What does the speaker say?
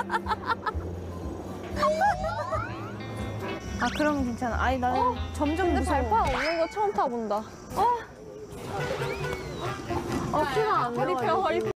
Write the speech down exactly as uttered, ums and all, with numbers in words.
아, 그럼 괜찮아. 아니, 나는 어? 점점 근데 무서워. 발판 없는 거 처음 타본다. 어? 어, 키가 안 허리뼈, 나와. 허리뼈.